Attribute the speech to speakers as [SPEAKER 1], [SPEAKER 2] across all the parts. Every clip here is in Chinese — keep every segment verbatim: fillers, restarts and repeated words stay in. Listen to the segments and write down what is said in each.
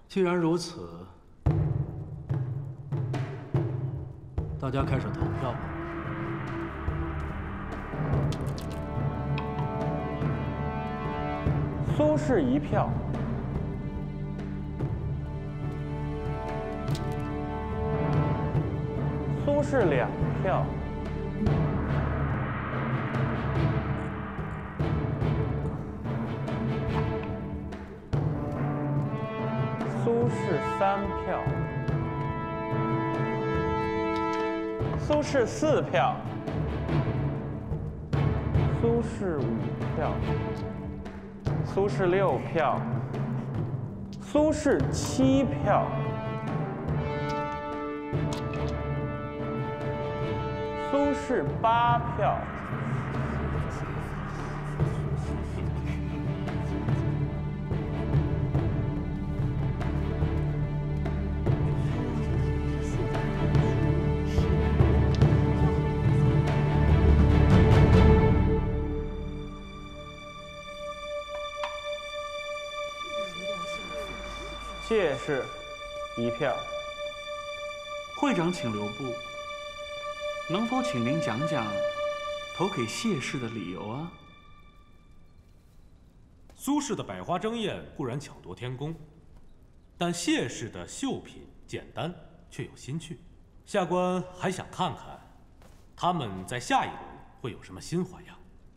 [SPEAKER 1] 既然如此，大家开始投票吧。
[SPEAKER 2] 苏轼一票。 苏轼两票，苏轼三票，苏轼四票，苏轼五票，苏轼六票，苏轼七票。 苏轼八票，谢氏一票。
[SPEAKER 3] 会长，请留步。 能否请您讲讲投给谢氏的理由啊？
[SPEAKER 4] 苏轼的百花争艳固然巧夺天工，但谢氏的绣品简单却有新趣。下官还想看看，他们在下一轮会有什么新花样。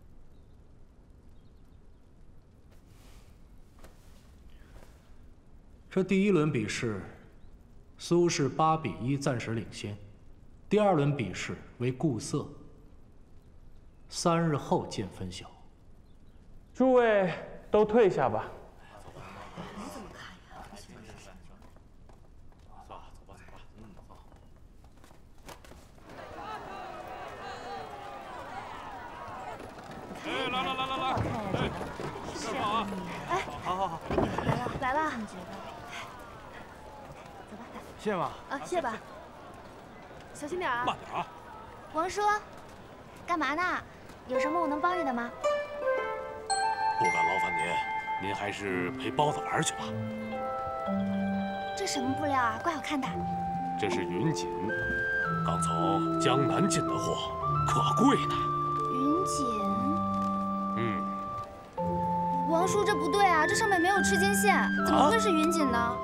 [SPEAKER 1] 这第一轮比试，苏轼八比一暂时领先。 第二轮比试为固色，三日后见分晓。
[SPEAKER 2] 诸位都退下吧。
[SPEAKER 5] 你怎么看呀？
[SPEAKER 4] 走吧，走吧，走吧，嗯，走。哎，来来来来来，哎，这好啊！
[SPEAKER 5] 哎，
[SPEAKER 4] 好好好，
[SPEAKER 5] 来了来了，你觉得？走吧，
[SPEAKER 2] 谢吧。
[SPEAKER 5] 啊，谢吧。 小心点啊！
[SPEAKER 4] 慢点啊！
[SPEAKER 5] 王叔，干嘛呢？有什么我能帮你的吗？
[SPEAKER 4] 不敢劳烦您，您还是陪包子玩去吧。
[SPEAKER 5] 这什么布料啊？怪好看的。
[SPEAKER 4] 这是云锦，刚从江南进的货，可贵呢。
[SPEAKER 5] 云锦。
[SPEAKER 4] 嗯。
[SPEAKER 5] 王叔，这不对啊！这上面没有赤金线，怎么会是云锦呢？啊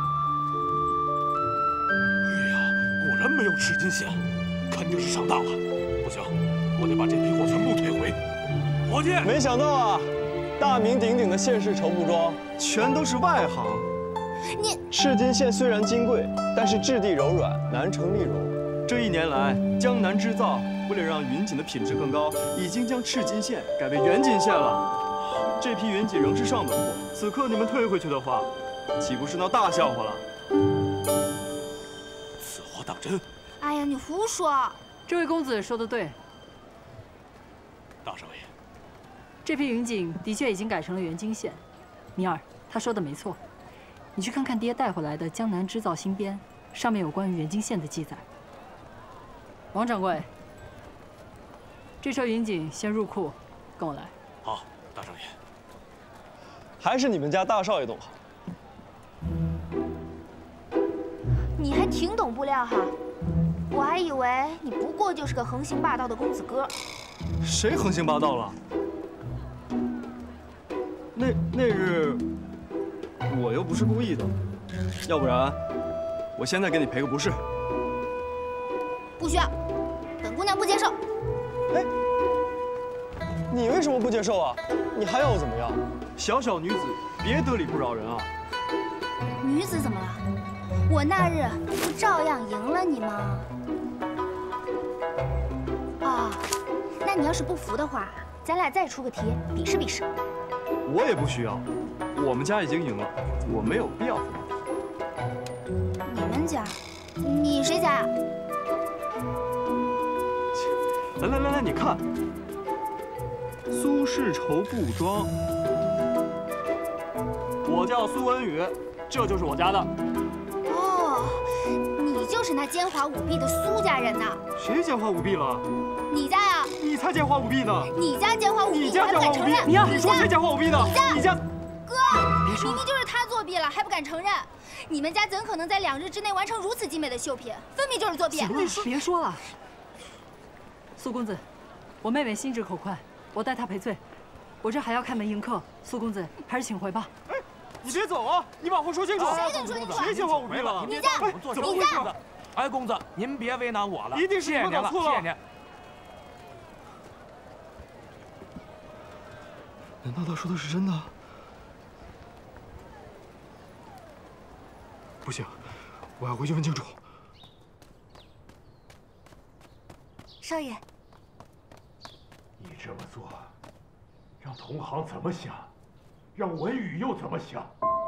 [SPEAKER 4] 果然没有赤金线，肯定是上当了。不行，我得把这批货全部退回。伙计，
[SPEAKER 6] 没想到啊，大名鼎鼎的谢氏绸布庄全都是外行。
[SPEAKER 5] 你
[SPEAKER 6] 赤金线虽然金贵，但是质地柔软，难成丽绒。这一年来，江南织造为了让云锦的品质更高，已经将赤金线改为圆锦线了。这批云锦仍是上等货，此刻你们退回去的话，岂不是闹大笑话了？
[SPEAKER 4] 当真？
[SPEAKER 5] 哎呀，你胡说！
[SPEAKER 7] 这位公子说的对，
[SPEAKER 4] 大少爷，
[SPEAKER 7] 这批云锦的确已经改成了圆金线。明儿，他说的没错，你去看看爹带回来的《江南织造新编》，上面有关于圆金线的记载。王掌柜，这车云锦先入库，跟我来。
[SPEAKER 4] 好，大少爷。
[SPEAKER 6] 还是你们家大少爷懂行。
[SPEAKER 5] 你还挺懂布料哈，我还以为你不过就是个横行霸道的公子哥。
[SPEAKER 6] 谁横行霸道了？那那日我又不是故意的，要不然我现在给你赔个不是。
[SPEAKER 5] 不需要，本姑娘不接受。
[SPEAKER 6] 哎，你为什么不接受啊？你还要我怎么样？小小女子，别得理不饶人啊！
[SPEAKER 5] 女子怎么了？ 我那日不照样赢了你吗？啊，那你要是不服的话，咱俩再出个题，比试比试。
[SPEAKER 6] 我也不需要，我们家已经赢了，我没有必要服。
[SPEAKER 5] 你们家？你谁家呀？
[SPEAKER 6] 来来来来，你看，苏轼绸布庄，我叫苏文宇，这就是我家的。
[SPEAKER 5] 你就是那奸猾舞弊的苏家人呐！
[SPEAKER 6] 谁奸猾舞弊了？
[SPEAKER 5] 你家呀！
[SPEAKER 6] 你才奸猾舞弊呢！
[SPEAKER 5] 你家奸猾舞弊，
[SPEAKER 6] 你家奸猾舞弊！
[SPEAKER 5] 你
[SPEAKER 6] 你说谁奸猾舞弊呢？你家，
[SPEAKER 5] 哥，
[SPEAKER 6] 你
[SPEAKER 5] 明明就是他作弊了，还不敢承认。你们家怎可能在两日之内完成如此精美的绣品？分明就是作弊。
[SPEAKER 7] 别说了，苏公子，我妹妹心直口快，我带她赔罪。我这还要开门迎客，苏公子还是请回吧。
[SPEAKER 6] 哎，你别走啊！你把话说清楚。
[SPEAKER 5] 谁跟你说清楚？
[SPEAKER 6] 谁见过舞弊了？
[SPEAKER 5] 你家，你家。
[SPEAKER 8] 哎，公子，您别为难我了，
[SPEAKER 6] 一定是你们搞错了。
[SPEAKER 8] 谢谢您。
[SPEAKER 6] 难道他说的是真的？不行，我要回去问清楚。
[SPEAKER 5] 少爷，
[SPEAKER 9] 你这么做，让同行怎么想？让文宇又怎么想？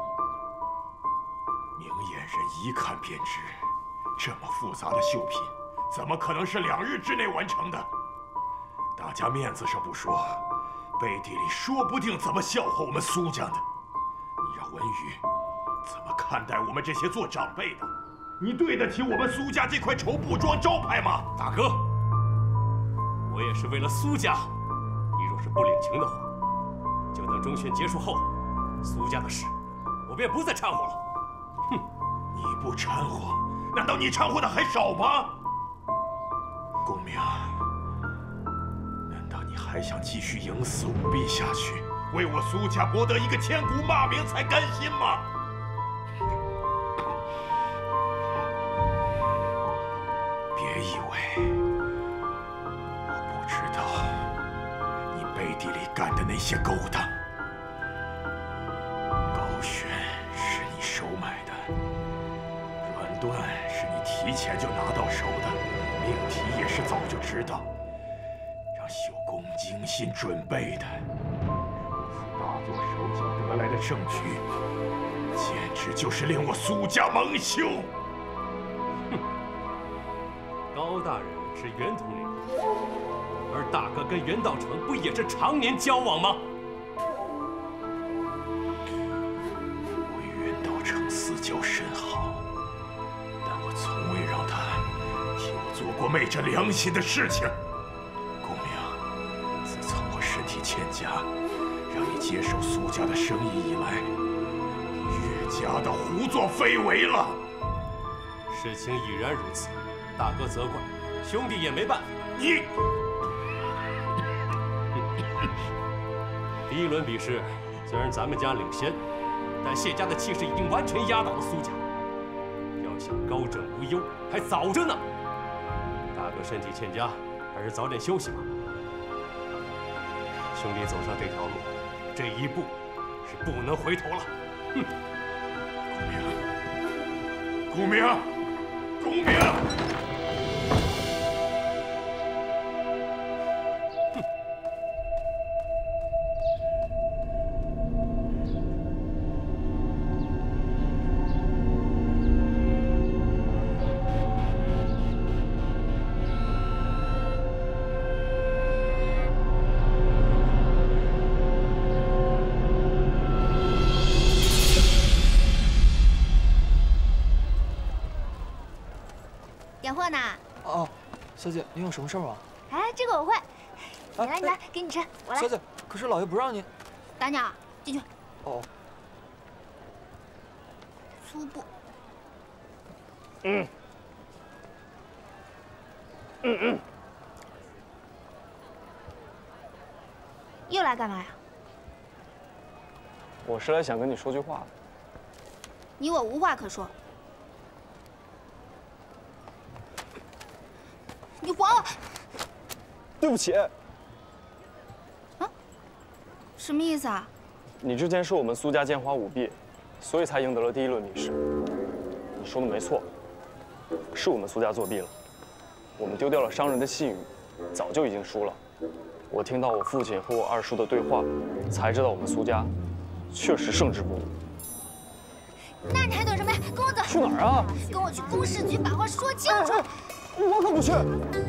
[SPEAKER 9] 明眼人一看便知，这么复杂的绣品，怎么可能是两日之内完成的？大家面子上不说，背地里说不定怎么笑话我们苏家的。你让文宇怎么看待我们这些做长辈的？你对得起我们苏家这块绸布庄招牌吗？
[SPEAKER 8] 大哥，我也是为了苏家。你若是不领情的话，就等中选结束后，苏家的事我便不再掺和了。
[SPEAKER 9] 哼，你不掺和，难道你掺和的还少吗？公明，难道你还想继续营私舞弊下去，为我苏家博得一个千古骂名才甘心吗？别以为我不知道你背地里干的那些勾当。高悬是你手买的，软缎是你提前就拿到手的，命题也是早就知道，让绣工精心准备的。如此大作手脚得来的证据，简直就是令我苏家蒙羞。
[SPEAKER 8] 哼，高大人是袁统领，而大哥跟袁道成不也是常年交往吗？
[SPEAKER 9] 我与袁道成私交甚好，但我从未让他替我做过昧着良心的事情。公明，自从我身体欠佳，让你接手苏家的生意以来，你越加的胡作非为了。
[SPEAKER 8] 事情已然如此，大哥责怪，兄弟也没办法。
[SPEAKER 9] 你。
[SPEAKER 8] 第一轮比试，虽然咱们家领先，但谢家的气势已经完全压倒了苏家。要想高枕无忧，还早着呢。大哥身体欠佳，还是早点休息吧。兄弟走上这条路，这一步是不能回头了。哼！
[SPEAKER 9] 公明，公明，公明！
[SPEAKER 5] 点货呢？
[SPEAKER 6] 哦，小姐，您有什么事吗？
[SPEAKER 5] 哎，这个我会。你来，你来，给你吃，我来。
[SPEAKER 6] 小姐，可是老爷不让您。
[SPEAKER 5] 大鸟，进去。
[SPEAKER 6] 哦。
[SPEAKER 5] 粗布。
[SPEAKER 6] 嗯。嗯嗯。
[SPEAKER 5] 又来干嘛呀？
[SPEAKER 6] 我是来想跟你说句话的。
[SPEAKER 5] 你我无话可说。你还我！
[SPEAKER 6] 对不起。
[SPEAKER 5] 啊？什么意思啊？
[SPEAKER 6] 你之前说我们苏家奸猾舞弊，所以才赢得了第一轮比试。你说的没错，是我们苏家作弊了。我们丢掉了商人的信誉，早就已经输了。我听到我父亲和我二叔的对话，才知道我们苏家确实胜之不武。
[SPEAKER 5] 那你还等什么呀？跟我走。
[SPEAKER 6] 去哪儿啊？
[SPEAKER 5] 跟我去公事局把话说清楚。哎
[SPEAKER 6] 我可不去！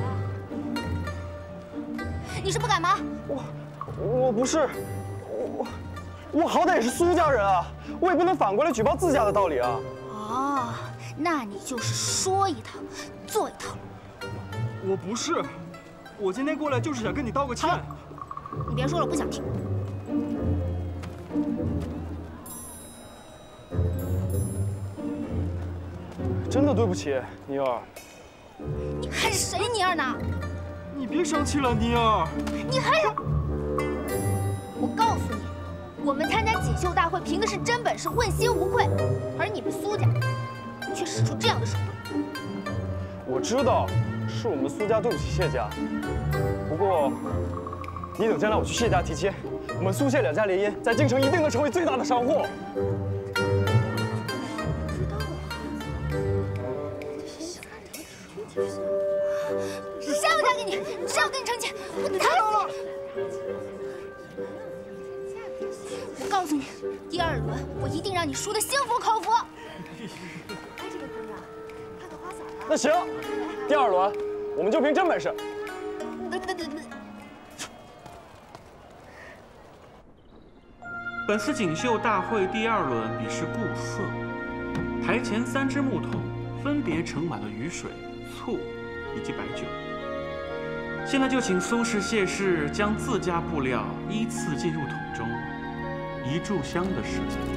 [SPEAKER 5] 你是不敢吗？
[SPEAKER 6] 我我不是，我我好歹也是苏家人啊，我也不能反过来举报自家的道理啊。
[SPEAKER 5] 哦，那你就是说一套，做一套。
[SPEAKER 6] 我不是，我今天过来就是想跟你道个歉。
[SPEAKER 5] 你别说了，我不想听。
[SPEAKER 6] 真的对不起，妮儿。
[SPEAKER 5] 你还是谁妮儿呢？
[SPEAKER 6] 你别生气了，妮儿。
[SPEAKER 5] 你还是……我告诉你，我们参加锦绣大会凭的是真本事，问心无愧，而你们苏家却使出这样的手段。
[SPEAKER 6] 我知道是我们苏家对不起谢家，不过你等将来我去谢家提亲，我们苏谢两家联姻，在京城一定能成为最大的商户。
[SPEAKER 5] 谁要嫁给你？谁要跟你成亲？我打死你！我告诉你，第二轮我一定让你输得心服口服。
[SPEAKER 6] 那行，第二轮我们就凭真本事。
[SPEAKER 3] 本次锦绣大会第二轮比试顾色，台前三只木桶分别盛满了雨水、醋以及白酒。现在就请苏氏谢氏将自家布料依次进入桶中，一炷香的时间。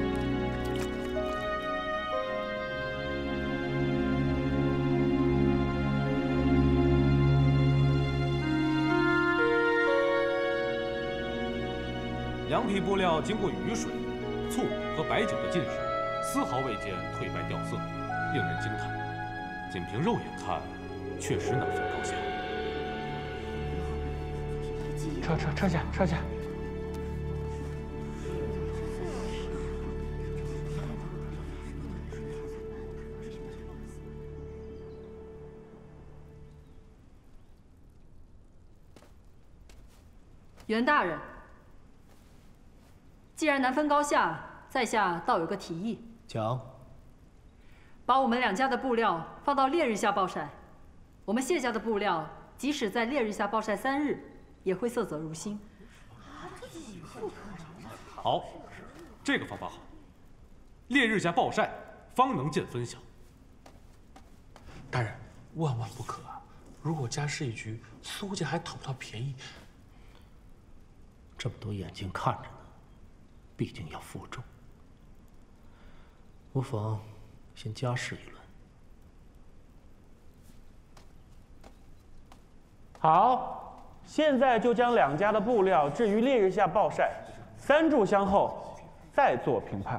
[SPEAKER 4] 羊皮布料经过雨水、醋和白酒的浸湿，丝毫未见褪白掉色，令人惊叹。仅凭肉眼看，确实难分高下。
[SPEAKER 2] 撤撤撤下，撤下！
[SPEAKER 7] 袁大人。 既然难分高下，在下倒有个提议。
[SPEAKER 1] 讲。
[SPEAKER 7] 把我们两家的布料放到烈日下暴晒，我们谢家的布料即使在烈日下暴晒三日，也会色泽如新。
[SPEAKER 4] 好，这个方法好。烈日下暴晒，方能见分晓。
[SPEAKER 10] 大人，万万不可啊！如果加试一局，苏家还讨不到便宜。
[SPEAKER 1] 这么多眼睛看着呢。 毕竟要负重，无妨先加试一轮。
[SPEAKER 2] 好，现在就将两家的布料置于烈日下暴晒，三炷香后再做评判。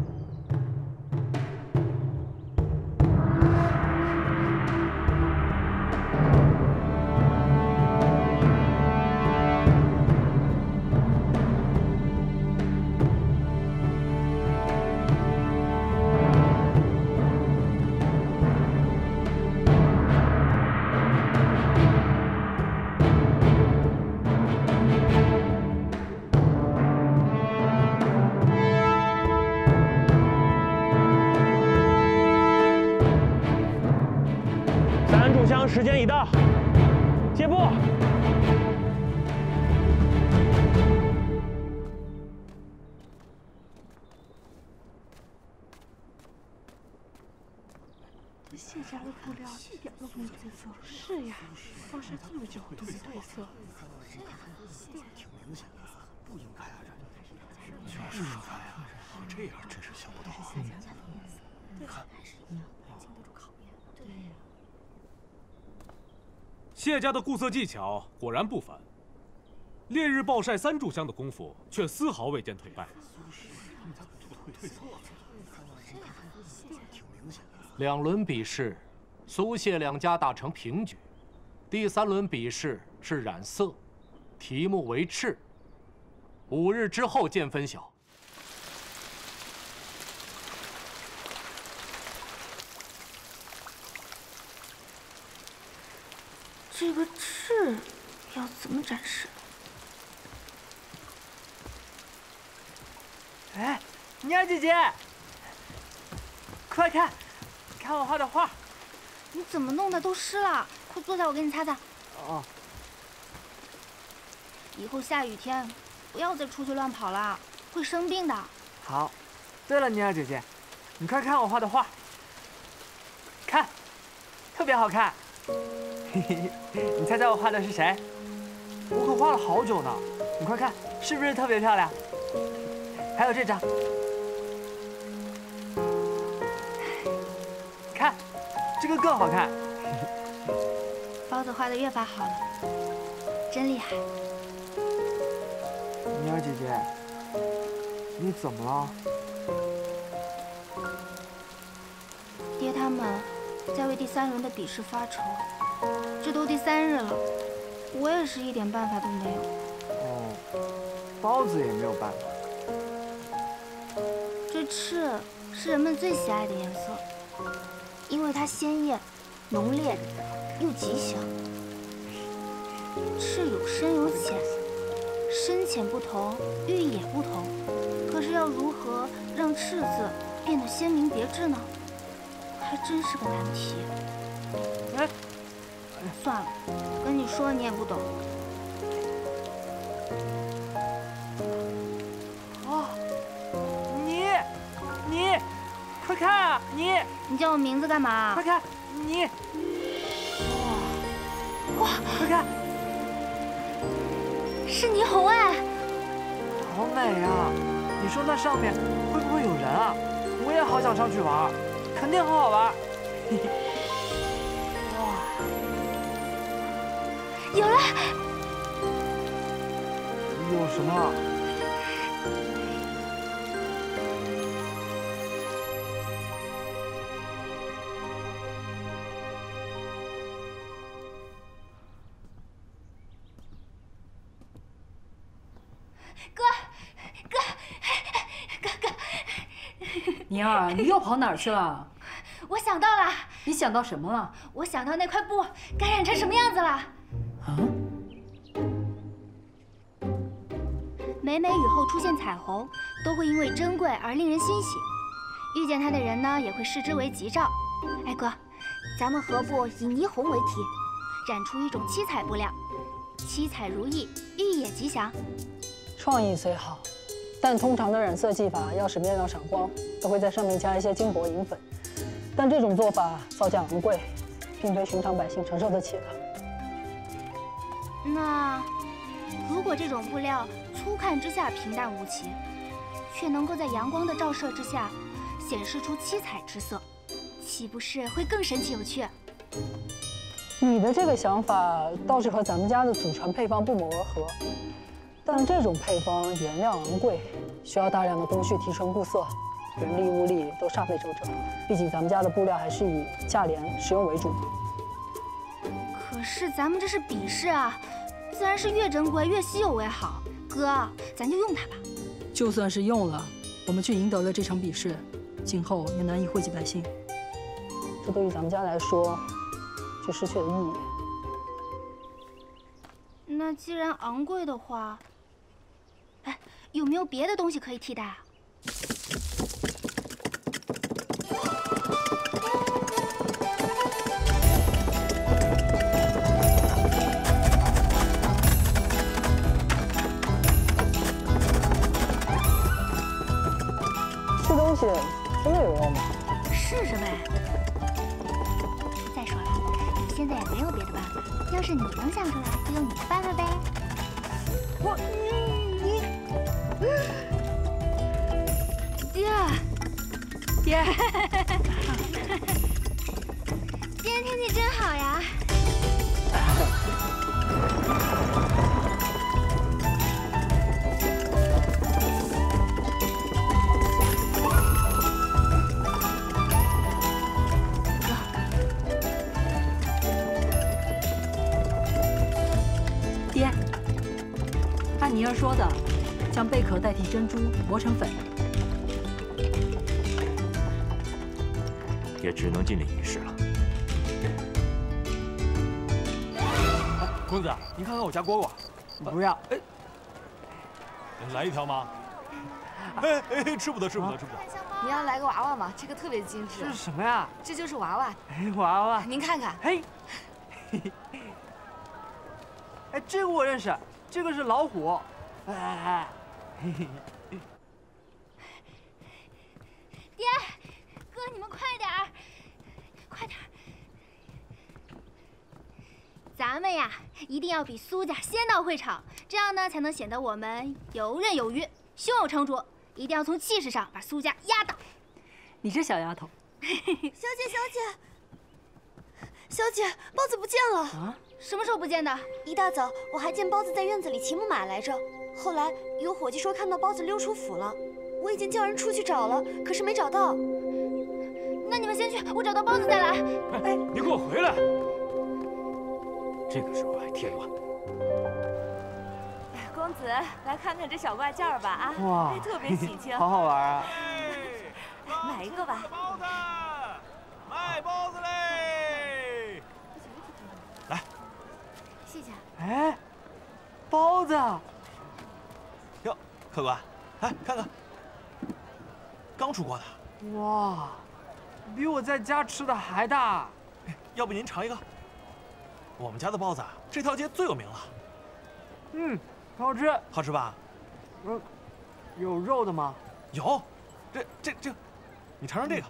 [SPEAKER 2] 时间已到，接布。
[SPEAKER 11] 谢家的布料一点都没褪色。是呀，暴晒这么久都没褪色。
[SPEAKER 9] 挺明显的，不应该啊，这就是应该啊，这样真是想不到。
[SPEAKER 11] 你看。
[SPEAKER 4] 谢家的顾色技巧果然不凡，烈日暴晒三炷香的功夫，却丝毫未见颓败。
[SPEAKER 1] 两轮比试，苏谢两家打成平局。第三轮比试是染色，题目为赤。五日之后见分晓。
[SPEAKER 5] 这个赤要怎么展示？
[SPEAKER 2] 哎，妮儿姐姐，快看，看我画的画。
[SPEAKER 5] 你怎么弄的？都湿了，快坐下，我给你擦擦。
[SPEAKER 2] 哦。
[SPEAKER 5] 以后下雨天不要再出去乱跑了，会生病的。
[SPEAKER 2] 好。对了，妮儿姐姐，你快看我画的画，看，特别好看。 嘿嘿，你猜猜我画的是谁？我可画了好久呢。你快看，是不是特别漂亮？还有这张，看， 个更好看。
[SPEAKER 5] 包子画的越发好了，真厉害。
[SPEAKER 2] 妮儿姐姐，你怎么了？
[SPEAKER 5] 爹他们在为第三轮的比试发愁，这都第三日了，我也是一点办法都没有。
[SPEAKER 2] 哦，包子也没有办法。
[SPEAKER 5] 这赤是人们最喜爱的颜色，因为它鲜艳、浓烈又吉祥。赤有深有浅，深浅不同，寓意也不同。可是要如何让赤字变得鲜明别致呢？还真是个难题。
[SPEAKER 2] 哎，
[SPEAKER 5] 算了，跟你说你也不懂。
[SPEAKER 2] 啊，你，你，快看啊，你！
[SPEAKER 5] 你叫我名字干嘛？
[SPEAKER 2] 快看，你！哇，快看！
[SPEAKER 5] 是霓虹哎，
[SPEAKER 2] 好美啊！你说那上面会不会有人啊？我也好想上去玩，肯定很好玩。哇，
[SPEAKER 5] 有了！
[SPEAKER 2] 有什么？
[SPEAKER 5] 哥，哥，哥哥，
[SPEAKER 7] 妮儿，你又跑哪儿去了？
[SPEAKER 5] 我想到了。
[SPEAKER 7] 你想到什么了？
[SPEAKER 5] 我想到那块布该染成什么样子了。
[SPEAKER 7] 啊？
[SPEAKER 5] 每每雨后出现彩虹，都会因为珍贵而令人欣喜。遇见它的人呢，也会视之为吉兆。哎哥，咱们何不以霓虹为题，染出一种七彩布料，七彩如意，寓意也吉祥。
[SPEAKER 7] 创意虽好，但通常的染色技法要使面料闪光，都会在上面加一些金箔银粉。但这种做法造价昂贵，并非寻常百姓承受得起的。
[SPEAKER 5] 那如果这种布料粗看之下平淡无奇，却能够在阳光的照射之下显示出七彩之色，岂不是会更神奇有趣？
[SPEAKER 7] 你的这个想法倒是和咱们家的祖传配方不谋而合，但这种配方原料昂贵，需要大量的工序提纯布色，人力物力都煞费周折。毕竟咱们家的布料还是以价廉实用为主。
[SPEAKER 5] 可是咱们这是比试啊，自然是越珍贵越稀有为好。哥，咱就用它吧。
[SPEAKER 7] 就算是用了，我们却赢得了这场比试，今后也难以惠及百姓。这对于咱们家来说，就失去了意义。
[SPEAKER 5] 那既然昂贵的话，哎，有没有别的东西可以替代啊？
[SPEAKER 7] 这东西真的有用吗？
[SPEAKER 5] 试试呗。再说了，现在也没有别的办法，要是你能想出来，就用你的办法呗。我，你，爹，爹，今天天气真好呀。
[SPEAKER 7] 按妮儿说的，将贝壳代替珍珠磨成粉，
[SPEAKER 8] 也只能尽力一试了。
[SPEAKER 6] 哎，公子，您看看我家蝈蝈。
[SPEAKER 2] 不要。哎，
[SPEAKER 4] 来一条吗？哎哎，吃不得，吃不得，吃不得。
[SPEAKER 12] 你要来个娃娃吗？这个特别精致。
[SPEAKER 2] 这是什么呀？
[SPEAKER 12] 这就是娃娃。
[SPEAKER 2] 哎，娃娃。
[SPEAKER 12] 您看看。
[SPEAKER 2] 嘿。哎，这个我认识，这个是老虎。哎哎哎，嘿嘿。
[SPEAKER 5] 爹，哥，你们快点儿，快点儿！咱们呀，一定要比苏家先到会场，这样呢，才能显得我们游刃有余、胸有成竹。一定要从气势上把苏家压倒。
[SPEAKER 7] 你这小丫头。
[SPEAKER 11] 小姐，小姐，
[SPEAKER 13] 小姐，包子不见了！
[SPEAKER 5] 啊？什么时候不见的？
[SPEAKER 13] 一大早我还见包子在院子里骑木马来着，后来有伙计说看到包子溜出府了，我已经叫人出去找了，可是没找到。
[SPEAKER 5] 那你们先去，我找到包子再来。
[SPEAKER 14] 哎，你给我回来！这个时候还添乱。
[SPEAKER 15] 公子，来看看这小挂件吧啊！
[SPEAKER 2] 哇，
[SPEAKER 15] 哎，特别喜庆，
[SPEAKER 2] 好好玩啊！
[SPEAKER 15] 买一个吧。
[SPEAKER 16] 包子，卖包子嘞！
[SPEAKER 14] 来，
[SPEAKER 5] 谢谢。
[SPEAKER 2] 哎，包子。
[SPEAKER 14] 哟，客官，来看看，刚出锅的。
[SPEAKER 2] 哇，比我在家吃的还大。
[SPEAKER 14] 要不您尝一个？我们家的包子啊，这条街最有名了。
[SPEAKER 2] 嗯。 好吃，
[SPEAKER 14] 好吃吧？
[SPEAKER 2] 嗯，有肉的吗？
[SPEAKER 14] 有，这这这，你尝尝这个，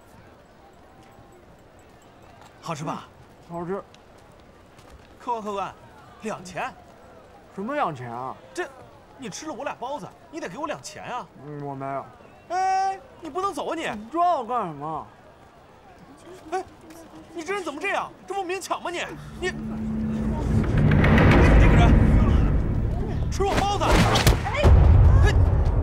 [SPEAKER 14] 好吃吧？
[SPEAKER 2] 嗯、好吃。
[SPEAKER 14] 客官客官，两钱。
[SPEAKER 2] 什么两钱啊？
[SPEAKER 14] 这，你吃了我俩包子，你得给我两钱啊。
[SPEAKER 2] 嗯，我没有。
[SPEAKER 14] 哎，你不能走啊你！
[SPEAKER 2] 你抓我干什么？
[SPEAKER 14] 哎，你这人怎么这样？这不明抢吗你？你。 吃我包子！哎，哎！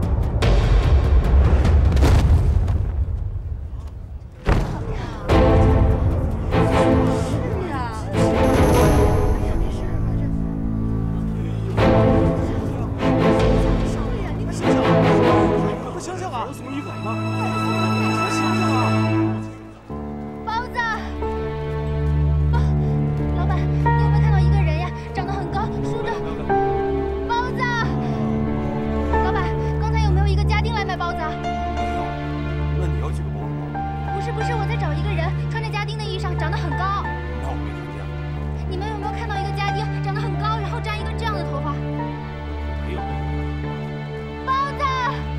[SPEAKER 14] 快醒醒啊！有什么预感吗？快醒醒啊！
[SPEAKER 5] 包子，包，老板，你有没有看到一个人呀？长得很高，梳着。 卖包子？
[SPEAKER 14] 没有，那你要几个包子？
[SPEAKER 5] 不是不是，我在找一个人，穿着家丁的衣裳，长得很高。
[SPEAKER 14] 那我没看见。
[SPEAKER 5] 你们有没有看到一个家丁，长得很高，然后扎一个这样的头发？
[SPEAKER 14] 没有。
[SPEAKER 5] 包子。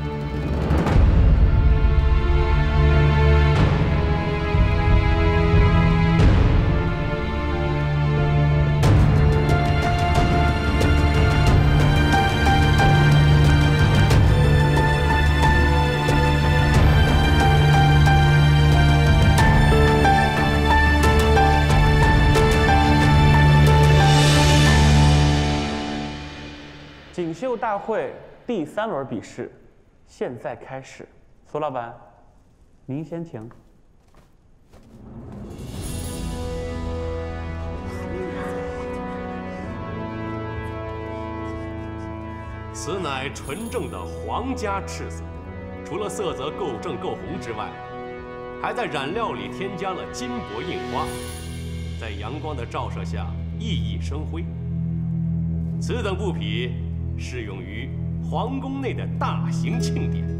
[SPEAKER 3] 锦绣大会第三轮比试，现在开始。苏老板，您先请。
[SPEAKER 8] 此乃纯正的皇家赤色，除了色泽够正够红之外，还在染料里添加了金箔印花，在阳光的照射下熠熠生辉。此等布匹适用于皇宫内的大型庆典。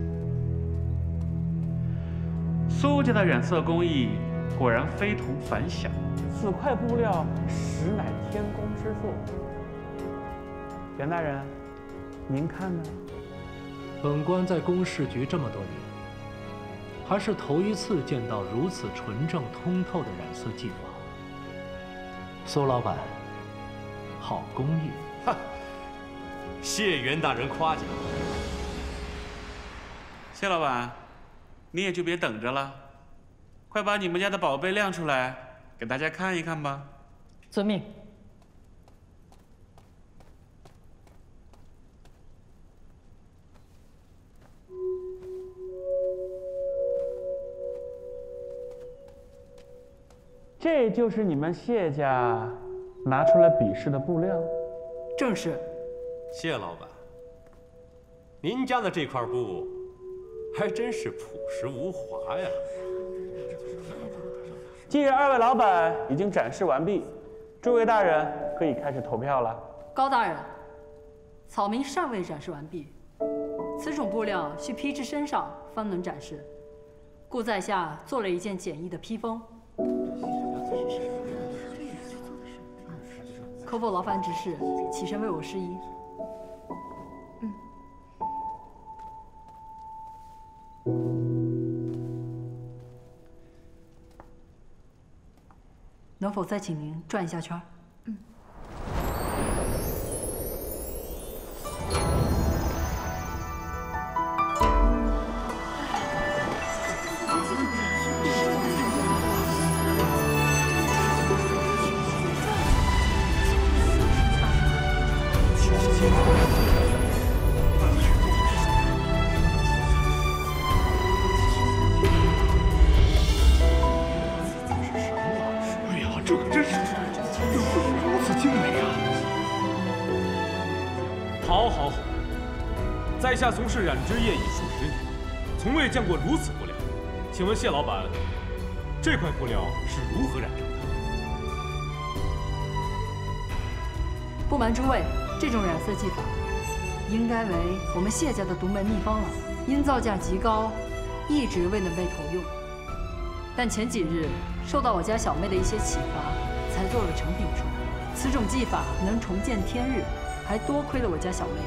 [SPEAKER 3] 苏家的染色工艺果然非同凡响，此块布料实乃天工之作。袁大人，您看呢？
[SPEAKER 1] 本官在宫试局这么多年，还是头一次见到如此纯正通透的染色技法。苏老板，好工艺！
[SPEAKER 8] 哈，谢袁大人夸奖。
[SPEAKER 3] 谢老板，你也就别等着了，快把你们家的宝贝亮出来，给大家看一看吧。
[SPEAKER 7] 遵命。
[SPEAKER 3] 这就是你们谢家拿出来比试的布料？
[SPEAKER 7] 正是。
[SPEAKER 8] 谢老板，您家的这块布还真是朴实无华呀。
[SPEAKER 3] 既然二位老板已经展示完毕，诸位大人可以开始投票了。
[SPEAKER 7] 高大人，草民尚未展示完毕，此种布料需披至身上方能展示，故在下做了一件简易的披风。可否劳烦执事起身为我施衣？嗯。能否再请您转一下圈？嗯。
[SPEAKER 4] 好，好，好！在下从事染织业已数十年，从未见过如此布料。请问谢老板，这块布料是如何染成的？
[SPEAKER 7] 不瞒诸位，这种染色技法，应该为我们谢家的独门秘方了。因造价极高，一直未能被投用。但前几日受到我家小妹的一些启发，才做了成品出来。此种技法能重见天日。 还多亏了我家小妹。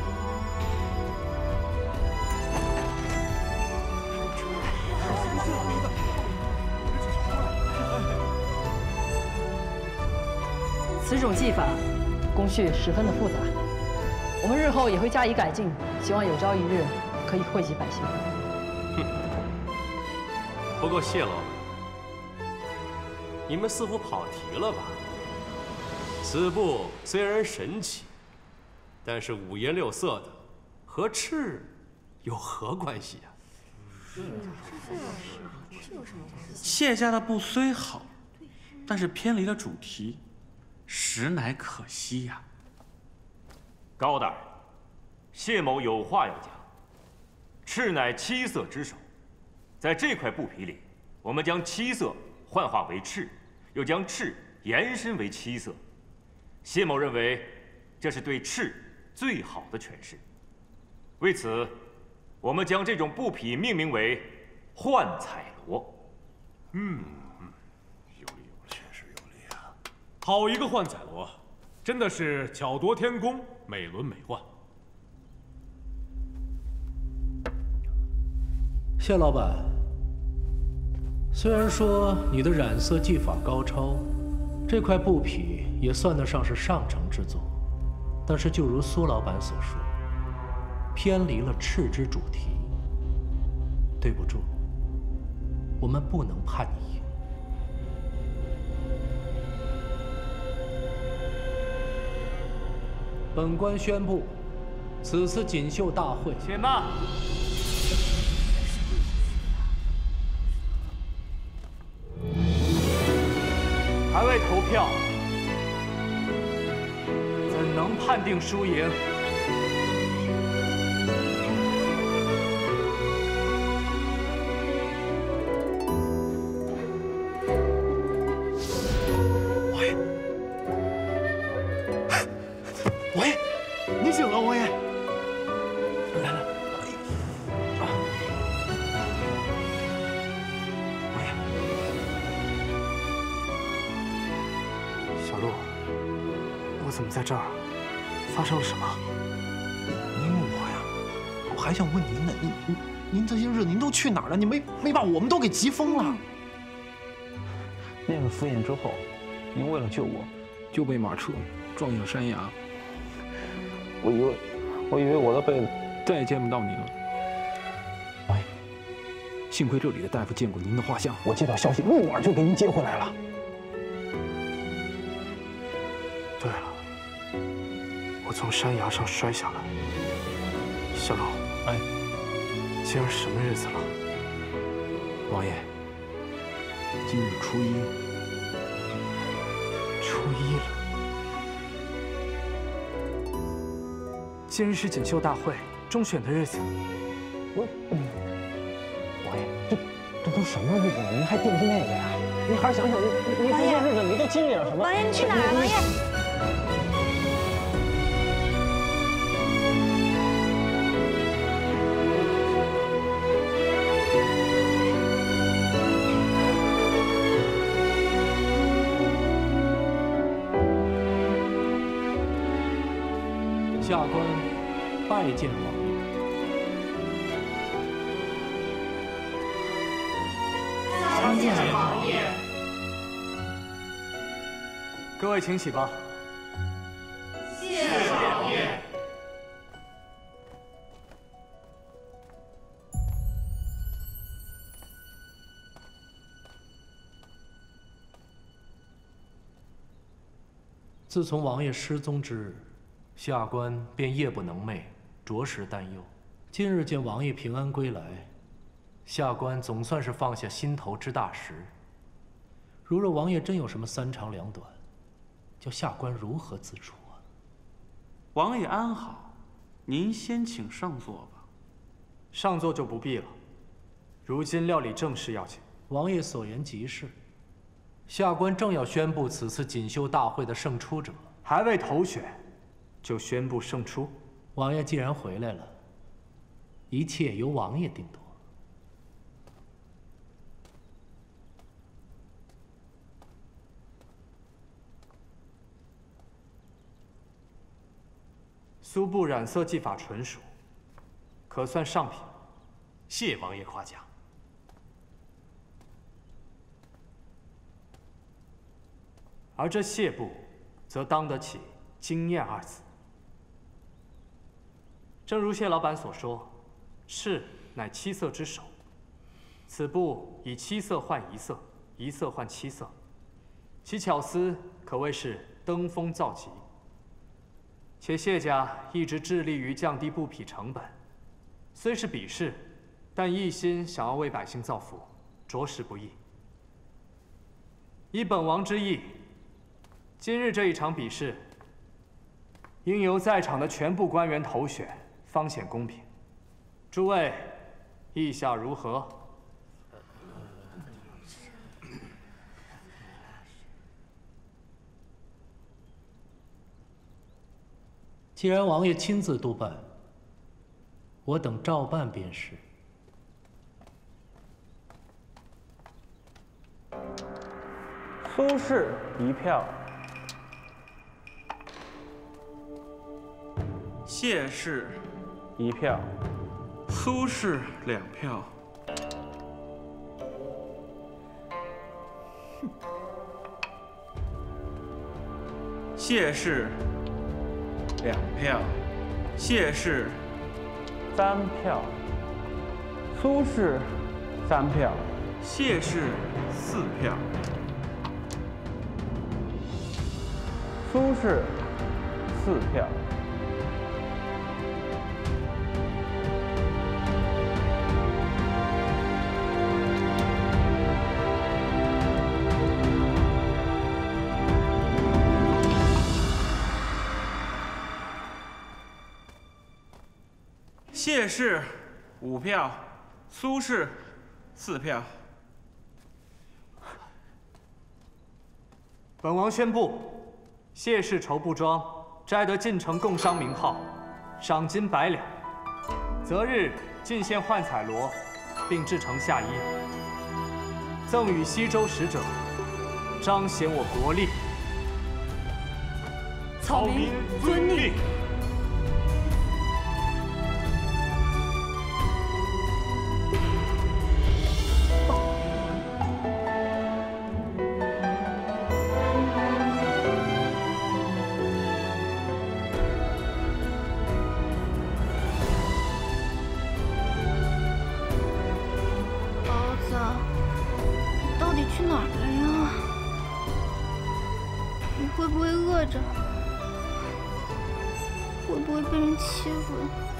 [SPEAKER 7] 此种技法工序十分的复杂，我们日后也会加以改进，希望有朝一日可以惠及百姓。
[SPEAKER 8] 哼。不过谢老板，你们似乎跑题了吧？此布虽然神奇。 但是五颜六色的，和赤有何关系呀？
[SPEAKER 3] 是这有什么关系？谢家的布虽好，但是偏离了主题，实乃可惜呀。
[SPEAKER 17] 高大人，谢某有话要讲。赤乃七色之首，在这块布匹里，我们将七色幻化为赤，又将赤延伸为七色。谢某认为，这是对赤 最好的诠释。为此，我们将这种布匹命名为“幻彩罗”。
[SPEAKER 4] 嗯嗯，有理有理，确实有理啊！好一个幻彩罗，真的是巧夺天工，美轮美奂。
[SPEAKER 1] 谢老板，虽然说你的染色技法高超，这块布匹也算得上是上乘之作。 但是，就如苏老板所说，偏离了赤之主题。对不住，我们不能判你赢。本官宣布，此次锦绣大会，
[SPEAKER 2] 且慢。还未投票。 能判定输赢。
[SPEAKER 6] 王爷，王爷，你醒了，王爷。来来，啊，王爷，
[SPEAKER 2] 小陆，我怎么在这儿？ 发生了什么？
[SPEAKER 6] 您问我呀？我还想问您呢。您您您这些日子您都去哪儿了？你没没把我们都给急疯了？
[SPEAKER 10] 练了敷衍之后，您为了救我，就被马车撞下山崖。我以为我以为我这辈子再也见不到您了。王爷，幸亏这里的大夫见过您的画像，我接到消息，立马就给您接回来了。
[SPEAKER 2] 对了。 我从山崖上摔下来，小龙，
[SPEAKER 10] 哎，
[SPEAKER 2] 今儿什么日子了？
[SPEAKER 10] 王爷，今日初一，
[SPEAKER 2] 初一了。今日是锦绣大会中选的日子。
[SPEAKER 10] 我，嗯，王爷，这这都什么日子了，您还惦记那个呀？你还是想想，您您这些日子你都经历了什么？
[SPEAKER 13] 王爷，你去哪儿？王爷。
[SPEAKER 1] 下官拜见王爷。
[SPEAKER 2] 参见王爷。各位请起吧。
[SPEAKER 18] 谢王爷。
[SPEAKER 1] 自从王爷失踪之日， 下官便夜不能寐，着实担忧。今日见王爷平安归来，下官总算是放下心头之大石。如若王爷真有什么三长两短，叫下官如何自处啊？
[SPEAKER 3] 王爷安好，您先请上座吧。
[SPEAKER 2] 上座就不必了。如今料理正事要紧。
[SPEAKER 1] 王爷所言极是。下官正要宣布此次锦绣大会的胜出者，
[SPEAKER 2] 还未投选，就宣布胜出。
[SPEAKER 1] 王爷既然回来了，一切由王爷定夺。
[SPEAKER 2] 苏布染色技法纯熟，可算上品。
[SPEAKER 8] 谢王爷夸奖。
[SPEAKER 2] 而这谢布，则当得起“惊艳”二字。正如谢老板所说，赤乃七色之首。此布以七色换一色，一色换七色，其巧思可谓是登峰造极。且谢家一直致力于降低布匹成本，虽是比试，但一心想要为百姓造福，着实不易。依本王之意，今日这一场比试，应由在场的全部官员投选，方显公平。诸位，意下如何？
[SPEAKER 1] 既然王爷亲自督办，我等照办便是。
[SPEAKER 3] 苏轼一票，谢氏一票，苏轼两票。谢氏两票，谢氏三票，苏轼三票，谢氏四票，苏轼四票。谢氏五票，苏轼四票。
[SPEAKER 2] 本王宣布，谢氏绸布庄摘得进城贡商名号，赏金百两，择日进献幻彩罗，并制成夏衣，赠与西周使者，彰显我国力。
[SPEAKER 15] 草民遵令。
[SPEAKER 5] 会不会被人欺负？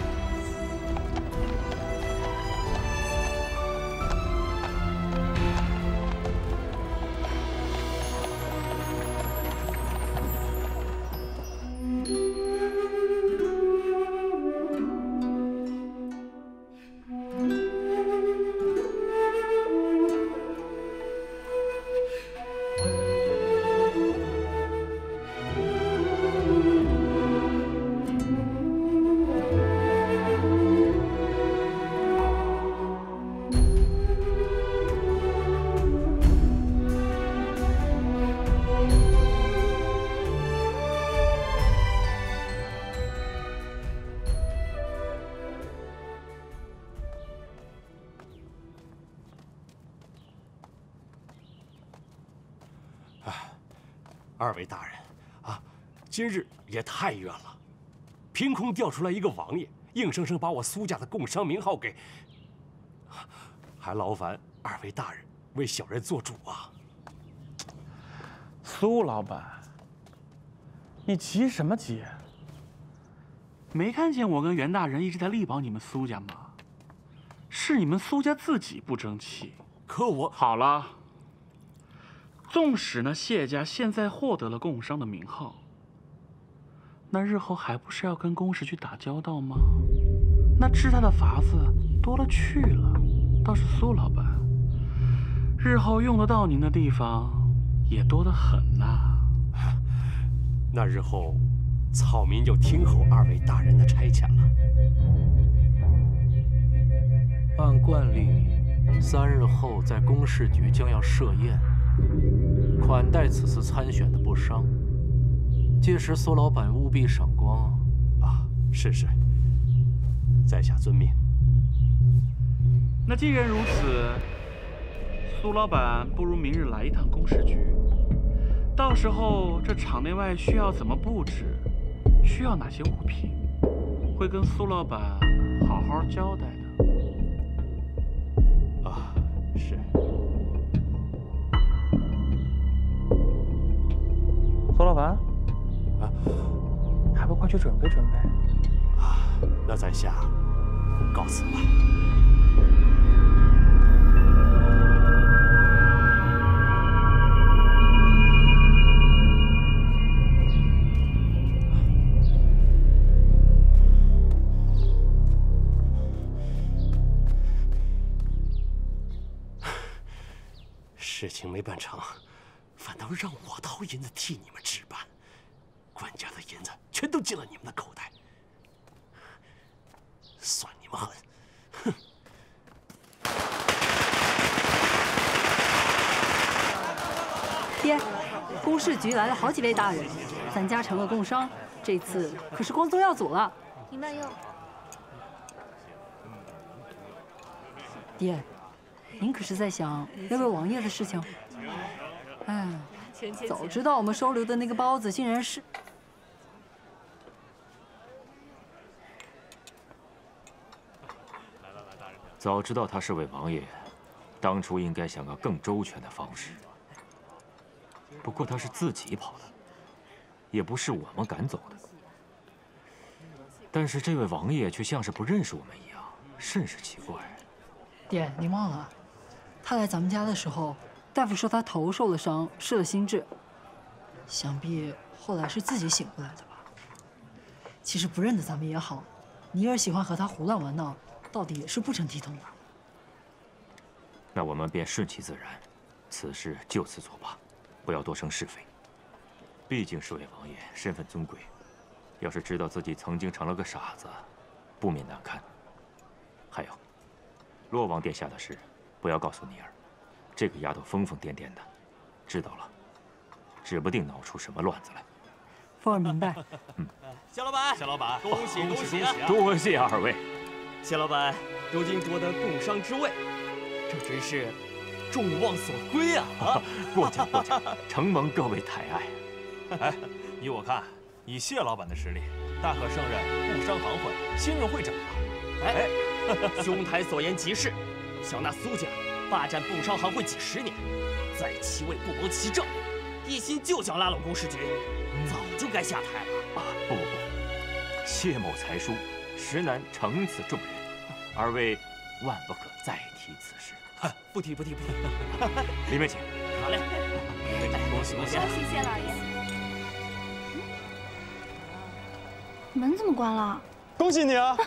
[SPEAKER 8] 二位大人，啊，今日也太冤了，凭空调出来一个王爷，硬生生把我苏家的贡商名号给……还劳烦二位大人为小人做主啊！
[SPEAKER 3] 苏老板，你急什么急？ 没看见我跟袁大人一直在力保你们苏家吗？是你们苏家自己不争气。
[SPEAKER 8] 可我
[SPEAKER 3] 好了，纵使那谢家现在获得了贡商的名号，那日后还不是要跟公使局打交道吗？那治他的法子多了去了。倒是苏老板，日后用得到您的地方也多得很呐、啊。
[SPEAKER 8] 那日后，草民就听候二位大人的差遣了。
[SPEAKER 1] 按惯例，三日后在公事局将要设宴，款待此次参选的部商。届时苏老板务必赏光
[SPEAKER 8] 啊！是是，在下遵命。
[SPEAKER 3] 那既然如此，苏老板不如明日来一趟公事局。到时候这场内外需要怎么布置，需要哪些物品，会跟苏老板好好交代的。
[SPEAKER 8] 啊，是。
[SPEAKER 2] 苏老板，
[SPEAKER 8] 啊，
[SPEAKER 2] 还不快去准备准备？
[SPEAKER 8] 啊，那在下告辞了。事情没办成，反倒让我掏银子替你们置办，官家的银子全都进了你们的口袋，算你们狠！哼！
[SPEAKER 7] 爹，公事局来了好几位大人，咱家成了贡商，这次可是光宗耀祖了。
[SPEAKER 13] 您慢用。
[SPEAKER 7] 爹。您可是在想那位王爷的事情？哎，早知道我们收留的那个包子竟然是……
[SPEAKER 17] 早知道他是位王爷，当初应该想个更周全的方式。不过他是自己跑的，也不是我们赶走的。但是这位王爷却像是不认识我们一样，甚是奇怪。
[SPEAKER 7] 爹，您忘了？他来咱们家的时候，大夫说他头受了伤，失了心智，想必后来是自己醒过来的吧。其实不认得咱们也好，尼尔喜欢和他胡乱玩闹，到底也是不成体统的。
[SPEAKER 17] 那我们便顺其自然，此事就此作罢，不要多生是非。毕竟是位王爷，身份尊贵，要是知道自己曾经成了个傻子，不免难堪。还有，洛王殿下的事。不要告诉尼尔，这个丫头疯疯癫癫的，知道了，指不定闹出什么乱子来。
[SPEAKER 7] 凤儿明白。
[SPEAKER 17] 嗯，
[SPEAKER 14] 谢老板，
[SPEAKER 8] 谢老板，
[SPEAKER 14] 恭喜恭喜啊！
[SPEAKER 17] 多谢二位。
[SPEAKER 14] 谢老板如今夺得贡商之位，这真是众望所归啊！啊，
[SPEAKER 17] 过奖过奖，承蒙各位抬爱。
[SPEAKER 16] 哎，依我看，以谢老板的实力，大可胜任布商行会新任会长啊！
[SPEAKER 14] 哎，兄台所言极是。想那苏家霸占布商行会几十年，在其位不谋其政，一心就想拉拢公事局，早就该下台了。
[SPEAKER 17] 啊，不不不，谢某才疏，实难承此重任，二位万不可再提此事。
[SPEAKER 14] 不提不提不提。
[SPEAKER 17] 里面请。
[SPEAKER 14] 好嘞。
[SPEAKER 17] 恭喜恭喜！
[SPEAKER 13] 恭喜谢老爷。
[SPEAKER 5] 门怎么关了？
[SPEAKER 6] 恭喜你啊！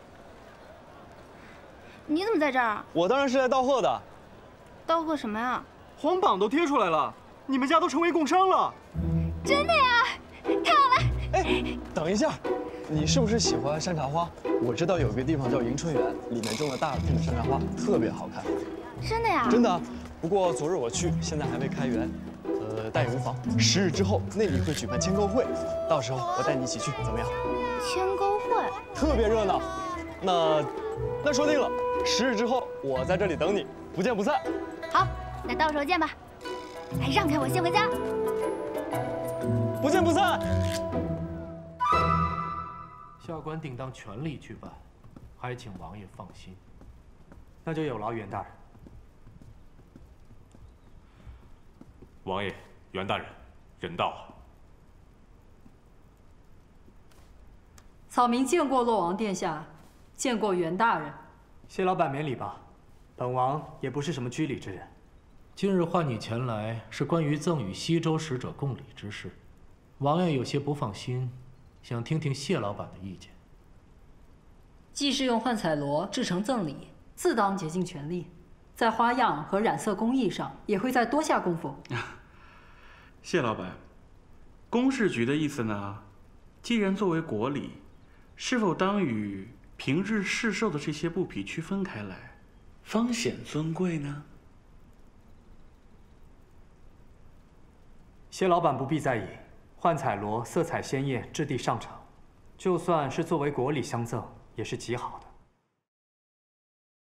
[SPEAKER 5] 你怎么在这儿？
[SPEAKER 6] 我当然是来道贺的。
[SPEAKER 5] 道贺什么呀？
[SPEAKER 6] 皇榜都贴出来了，你们家都成为贡商了。
[SPEAKER 5] 真的呀？太好了！
[SPEAKER 6] 哎，等一下，你是不是喜欢山茶花？我知道有一个地方叫迎春园，里面种了大片的山茶花，特别好看。
[SPEAKER 5] 真的呀？
[SPEAKER 6] 真的。不过昨日我去，现在还没开园，呃，待有房。十日之后，那里会举办签购会，到时候我带你一起去，怎么样？
[SPEAKER 5] 签购会？
[SPEAKER 6] 特别热闹。那，那说定了。十日之后，我在这里等你，不见不散。
[SPEAKER 5] 好，那到时候见吧。来，让开，我先回家。
[SPEAKER 6] 不见不散。
[SPEAKER 1] 下官定当全力去办，还请王爷放心。那就有劳袁大人。
[SPEAKER 4] 王爷、袁大人，人到了。
[SPEAKER 7] 草民见过洛王殿下，见过袁大人。
[SPEAKER 2] 谢老板免礼吧，本王也不是什么居礼之人。
[SPEAKER 1] 今日唤你前来，是关于赠与西周使者贡礼之事。王爷有些不放心，想听听谢老板的意见。
[SPEAKER 7] 既是用幻彩螺制成赠礼，自当竭尽全力，在花样和染色工艺上也会再多下功夫。
[SPEAKER 3] 谢老板，公事局的意思呢？既然作为国礼，是否当与平日市售的这些布匹区分开来，方显尊贵呢？
[SPEAKER 2] 谢老板不必在意，幻彩螺色彩鲜艳，质地上乘，就算是作为国礼相赠，也是极好的。